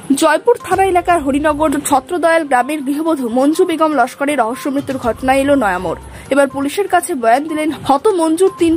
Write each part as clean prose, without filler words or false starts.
জয়পুর থানা এলাকার হরিনগর ছত্রদয়াল গ্রামের গৃহবধূ মঞ্জু বেগম লস্করের রহস্য মৃত্যুর ঘটনায় এলো নয়ামোড়। এবার পুলিশের কাছে বয়ান দিলেন হত মঞ্জুর তিন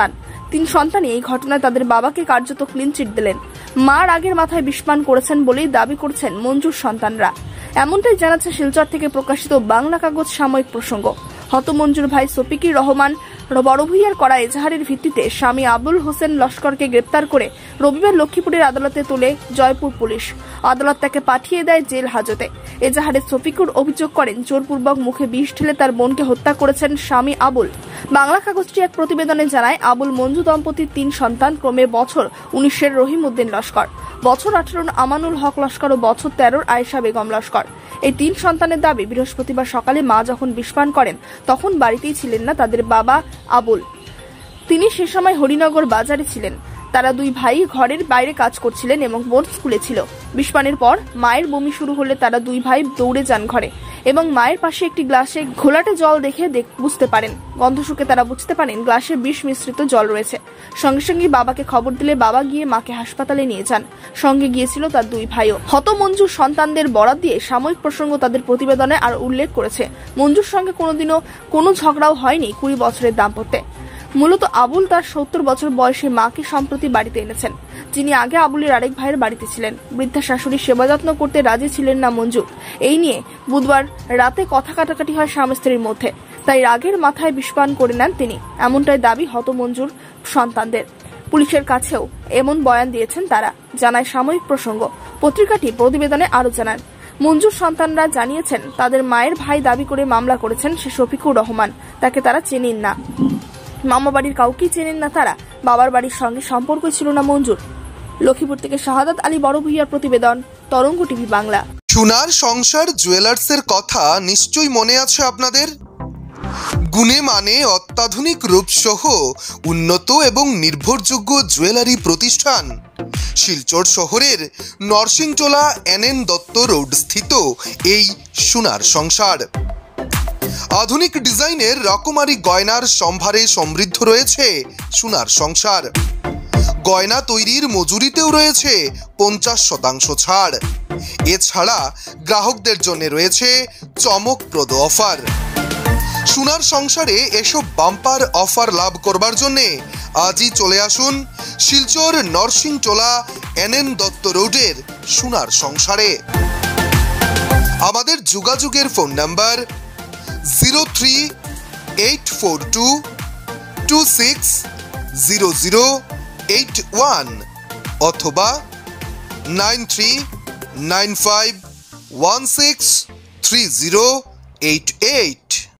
সন্তানই এই ঘটনায় তাদের বাবাকে কার্যত ক্লিন চিট দিলেন। মার আগের মাথায় বিষপান করেছেন বলেই দাবি করছেন মঞ্জুর সন্তানরা। এমনটাই জানাচ্ছে শিলচর থেকে প্রকাশিত বাংলা কাগজ সাময়িক প্রসঙ্গ। হত মঞ্জুর ভাই শফিকুর রহমান বড়ভূঁইয়ার করা এজাহারের ভিত্তিতে স্বামী আবুল হোসেন লস্করকে গ্রেপ্তার করে রবিবার লক্ষ্মীপুরের আদালতে তোলে জয়পুর পুলিশ। আদালত তাকে পাঠিয়ে দেয় জেল হাজতে। এজাহারে শফিকুর অভিযোগ করেন জোরপূর্বক মুখে বিষ ঢেলে তার বোনকে হত্যা করেছেন স্বামী আবুল। বাংলা কাগজটি এক প্রতিবেদনে জানায়, আবুল মঞ্জু দম্পতির 3 সন্তান, ক্রমে বছর 19-এর রহিম উদ্দিন লস্কর, বছর 18 আমানুল হক লস্কর ও বছর 13 আয়েশা বেগম লস্কর। এই 3 সন্তানের দাবি, বৃহস্পতিবার সকালে মা যখন বিষপান করেন তখন বাড়িতেই ছিলেন না তাদের বাবা আবুল। তিনি সে সময় হরিনগর বাজারে ছিলেন। তারা 2 ভাই ঘরের বাইরে কাজ করছিলেন এবং বোন স্কুলে ছিল। বিষপানের পর মায়ের বমি শুরু হলে তারা 2 ভাই দৌড়ে যান ঘরে এবং মায়ের পাশে একটি গ্লাসে ঘোলাটে জল দেখে বুঝতে পারেন। গন্ধ শুকে তারা বুঝতে পারেন গ্লাসে বিষ মিশ্রিত জল রয়েছে। সঙ্গে সঙ্গে বাবাকে খবর দিলে বাবা গিয়ে মাকে হাসপাতালে নিয়ে যান। সঙ্গে গিয়েছিল তার 2 ভাইও। হত মঞ্জুর সন্তানদের বরাত দিয়ে সাময়িক প্রসঙ্গ তাদের প্রতিবেদনে আর উল্লেখ করেছে, মঞ্জুর সঙ্গে কোনোদিনও কোনো ঝগড়াও হয়নি 20 বছরের দাম্পত্যে। মূলত আবুল তার 70 বছর বয়সে মাকে সম্প্রতি বাড়িতে এনেছেন, যিনি আগে আবুলের আরেক ভাইয়ের বাড়িতে ছিলেন। বৃদ্ধা শাশুড়ির সেবা যত্ন করতে রাজি ছিলেন না মঞ্জু। এই নিয়ে বুধবার রাতে কথা কাটাকাটি হয় স্বামী স্ত্রীর মধ্যে, তাই রাগের মাথায় বিষপান করে নেন তিনি। এমনটাই দাবি হত মঞ্জুর সন্তানদের। পুলিশের কাছেও এমন বয়ান দিয়েছেন তারা, জানায় সাময়িক প্রসঙ্গ। পত্রিকাটি প্রতিবেদনে আরো জানান, মঞ্জুর সন্তানরা জানিয়েছেন তাদের মায়ের ভাই দাবি করে মামলা করেছেন সে শফিকুর রহমান। তাকে তারা চেনেন না, মামা বাড়ির কাউকেই চেনেন না তারা। বাবার বাড়ির সঙ্গে সম্পর্ক ছিল না মঞ্জুর। লক্ষ্মীপুর থেকে শাহাদাত আলী বড়ভূঁইয়ার প্রতিবেদন, তরঙ্গ টিভি বাংলা। সোনার সংসার জুয়েলার্সের কথা নিশ্চয়ই মনে আছে আপনাদের। গুণে মানে অত্যাধুনিক রূপসহ উন্নত এবং নির্ভরযোগ্য জুয়েলারি প্রতিষ্ঠান শিলচর শহরের নরসিংটোলা NN দত্ত রোড স্থিত এই সোনার সংসার। আধুনিক ডিজাইনের রকমারি গয়নার সম্ভারে সমৃদ্ধ রয়েছে সোনার সংসার। গয়না তৈরির মজুরিতেও রয়েছে 50% ছাড়। এছাড়া গ্রাহকদের জন্য রয়েছে চমকপ্রদ অফার। সোনার সংসারে এসব বাম্পার অফার লাভ করবার জন্য আজই চলে আসুন শিলচর নরসিংটোলা NN দত্ত রোডের সোনার সংসারে। আমাদের যোগাযোগের ফোন নাম্বার 0384226008 অথবা 9395163088।